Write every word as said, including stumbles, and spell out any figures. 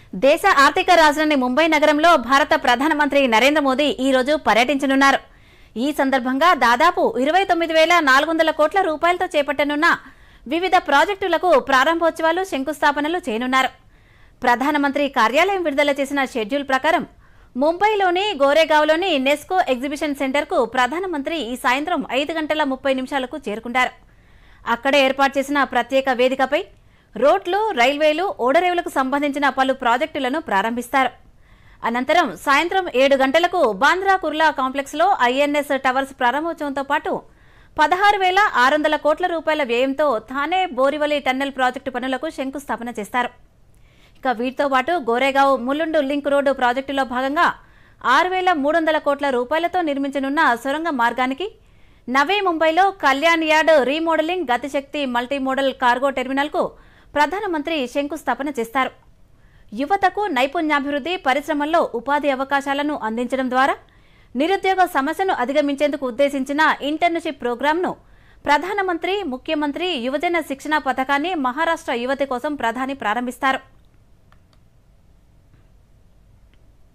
దేశ ఆర్థిక రాజధాని ముంబై నగరంలో భారత ప్రధానమంత్రి నరేంద్ర మోదీ ఈ రోజు పర్యటించనున్నారు. ఈ సందర్భంగా దాదాపు ఇరవై తొమ్మిది వేల నాలుగు వందల కోట్ల రూపాయలతో చేపట్టనున్న వివిధ ప్రాజెక్టులకు ప్రారంభోత్సవాలు, శంకుస్థాపనలు చేయనున్నారు. ప్రధానమంత్రి కార్యాలయం విడుదల చేసిన షెడ్యూల్ ప్రకారం ముంబైలోని గోరేగావ్లోని నెస్కో ఎగ్జిబిషన్ సెంటర్కు ప్రధానమంత్రి ఈ సాయంత్రం ఐదు గంటల ముప్పై నిమిషాలకు చేరుకుంటారు. అక్కడే ఏర్పాటు చేసిన ప్రత్యేక వేదికపై రోడ్లు, రైల్వేలు, ఓడరేవులకు సంబంధించిన పలు ప్రాజెక్టులను ప్రారంభిస్తారు. అనంతరం సాయంత్రం ఏడు గంటలకు బాంద్రా కుర్లా కాంప్లెక్స్ లో ఐఎన్ఎస్ టవర్స్ ప్రారంభోత్సవంతో పాటు పదహారు వేల ఆరు వందల కోట్ల రూపాయల వ్యయంతో థానే బోరివలి టన్నెల్ ప్రాజెక్టు పనులకు శంకుస్థాపన చేస్తారు. ఇక వీటితో పాటు గోరేగావ్ ములుండు లింక్ రోడ్డు ప్రాజెక్టులో భాగంగా ఆరు వేల మూడు వందల కోట్ల రూపాయలతో నిర్మించనున్న సొరంగ మార్గానికి, నవీ ముంబైలో Kalyan yard remodelling, Gati Shakti multi modal cargo terminal కు ప్రధానమంత్రి శంకుస్థాపన చేస్తారు. యువతకు నైపుణ్యాభివృద్ధి, పరిశ్రమల్లో ఉపాధి అవకాశాలను అందించడం ద్వారా నిరుద్యోగ సమస్యను అధిగమించేందుకు ఉద్దేశించిన ఇంటర్న్షిప్ ప్రోగ్రాంను ప్రధానమంత్రి, ముఖ్యమంత్రి యువజన శిక్షణ పథకాన్ని మహారాష్ట్ర యువతి కోసం ప్రధాని ప్రారంభిస్తారు.